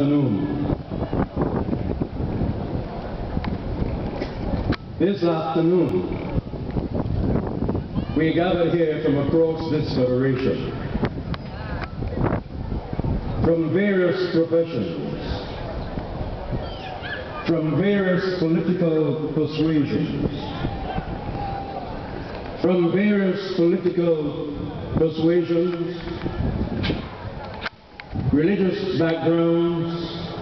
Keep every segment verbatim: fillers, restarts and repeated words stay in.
afternoon. This afternoon, we gather here from across this federation, from various professions, from various political persuasions, from various political persuasions, religious backgrounds,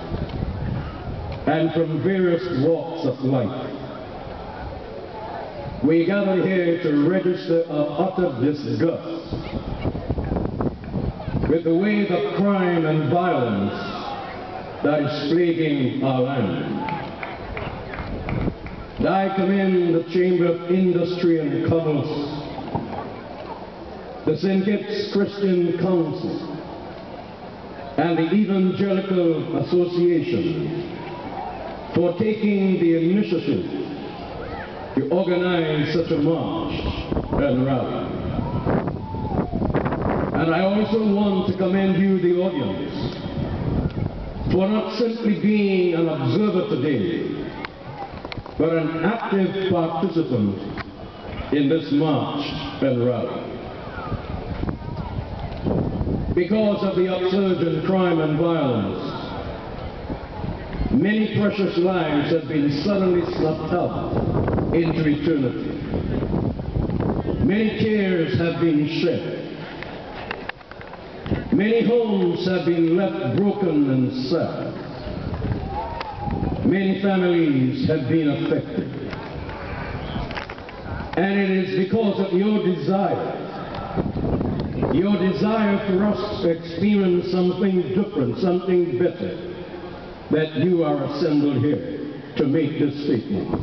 and from various walks of life. We gather here to register our utter disgust with the wave of crime and violence that is plaguing our land. I commend the Chamber of Industry and Commerce, the Saint Kitts Christian Council, and the Evangelical Association for taking the initiative to organize such a march and rally. And I also want to commend you, the audience, for not simply being an observer today, but an active participant in this march and rally. Because of the upsurge in crime and violence, many precious lives have been suddenly snuffed out into eternity. Many tears have been shed. Many homes have been left broken and sad. Many families have been affected. And it is because of your desire, your desire for us to experience something different, something better, that you are assembled here to make this statement.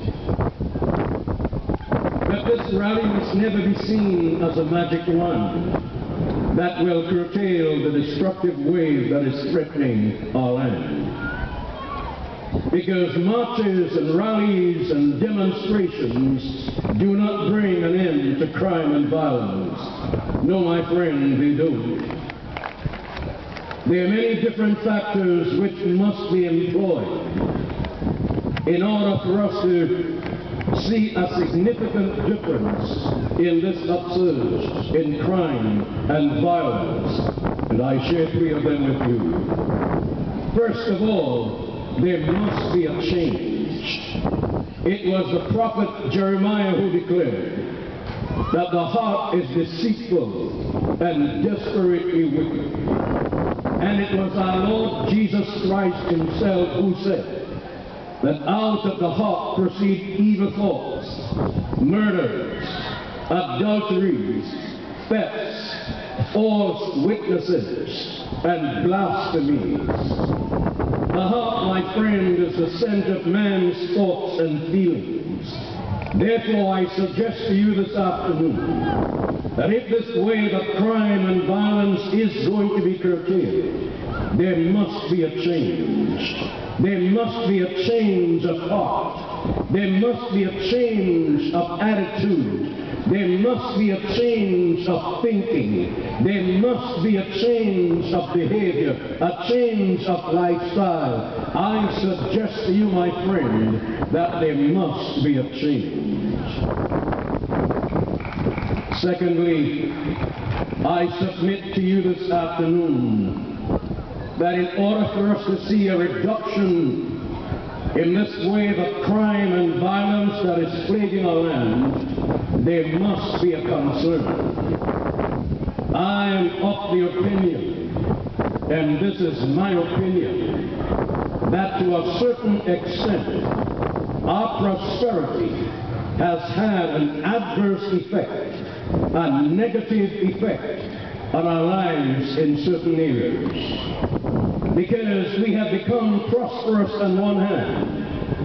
But this rally must never be seen as a magic wand that will curtail the destructive wave that is threatening our land. Because marches and rallies and demonstrations do not bring an end to crime and violence. No, my friend, they don't. There are many different factors which must be employed in order for us to see a significant difference in this upsurge in crime and violence. And I share three of them with you. First of all, there must be a change. It was the prophet Jeremiah who declared that the heart is deceitful and desperately wicked. And it was our Lord Jesus Christ himself who said that out of the heart proceed evil thoughts, murders, adulteries, thefts, false witnesses, and blasphemies. The heart, my friend, is the center of man's thoughts and feelings. Therefore, I suggest to you this afternoon that if this wave of crime and violence is going to be curtailed, there must be a change. There must be a change of heart. There must be a change of attitude. There must be a change of thinking. There must be a change of behavior, a change of lifestyle. I suggest to you, my friend, that there must be a change. Secondly, I submit to you this afternoon that in order for us to see a reduction in this wave of crime and violence that is plaguing our land, there must be a concern. I am of the opinion, and this is my opinion, that to a certain extent, our prosperity has had an adverse effect, a negative effect on our lives in certain areas. Because we have become prosperous on one hand.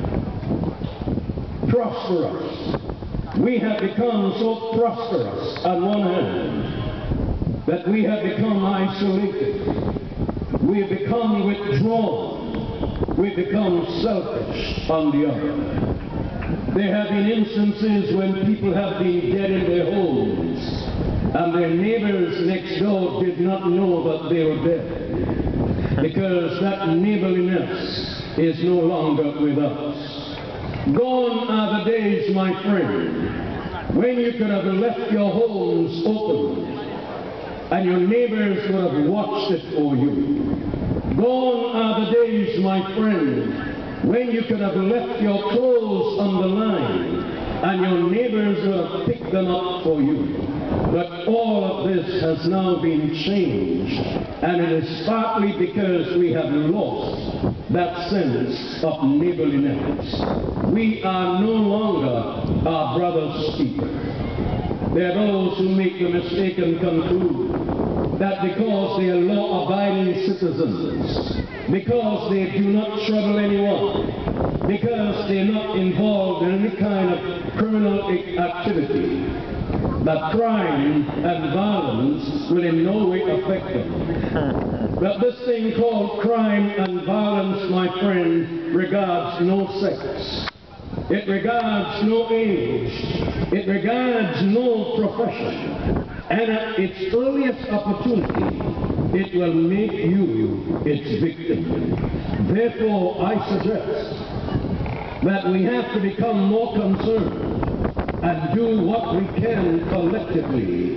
Prosperous. We have become so prosperous on one hand that we have become isolated. We have become withdrawn. We have become selfish on the other. There have been instances when people have been dead in their homes and their neighbors next door did not know that they were dead. because that neighborliness is no longer with us. Gone are the days, my friend, when you could have left your homes open and your neighbors would have watched it for you. Gone are the days, my friend, when you could have left your clothes on the line and your neighbors would have picked them up for you. But all of this has now been changed, and it is partly because we have lost that sense of neighborliness. We are no longer our brother's keeper. There are those who make the mistake and conclude that because they are law-abiding citizens, because they do not trouble anyone, because they are not involved in any kind of criminal activity, that crime and violence will in no way affect them. But this thing called crime and violence, my friend, regards no sex. It regards no age. It regards no profession. And at its earliest opportunity, it will make you its victim. Therefore, I suggest that we have to become more concerned and do what we can collectively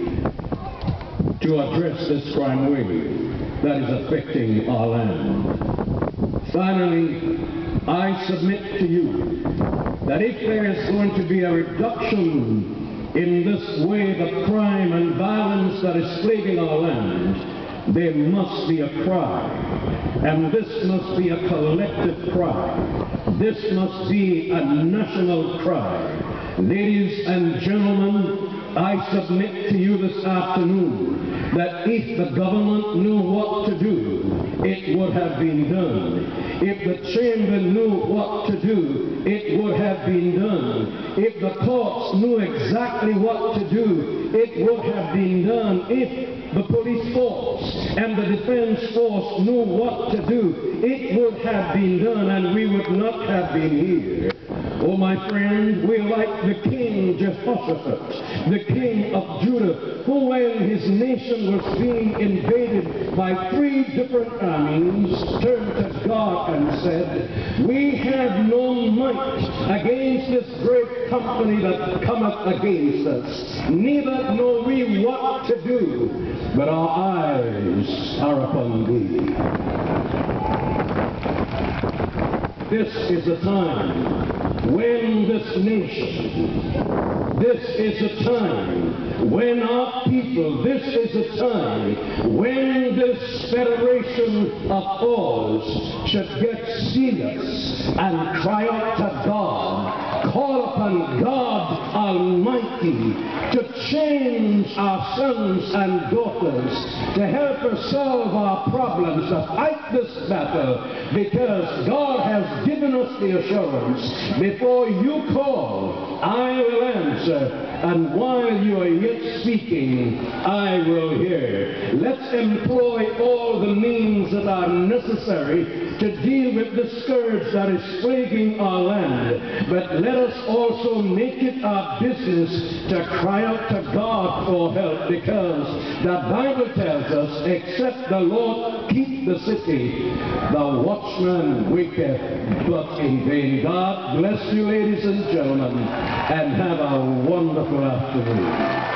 to address this crime wave that is affecting our land. Finally, I submit to you that if there is going to be a reduction in this wave of crime and violence that is plaguing our land, there must be a cry, and this must be a collective cry. This must be a national cry. Ladies and gentlemen, I submit to you this afternoon that if the government knew what to do, it would have been done. If the chamber knew what to do, it would have been done. If the courts knew exactly what to do, it would have been done. If the police force and the defense force knew what to do, it would have been done, and we would not have been here. Oh, my friend, we're like the king Jehoshaphat, the king of Judah, who when his nation was being invaded by three different armies, turned to God and said, we have no might against this great company that cometh against us, neither know we what to do, but our eyes are upon thee. This is the time when this nation, this is a time when our people, this is a time when this federation of ours should get serious and cry out to God, call upon God Almighty to change our sons and daughters, to help us solve our problems, to fight this battle, because God has given us the assurance, before you call, I will answer, and while you are yet speaking, I will hear. Let's employ all the means that are necessary to deal with the scourge that is plaguing our land, but let us also make it our business to cry out to God for help, because the Bible tells us, except the Lord keep the city, the watchman waketh but in vain. God bless you, ladies and gentlemen, and have a wonderful afternoon.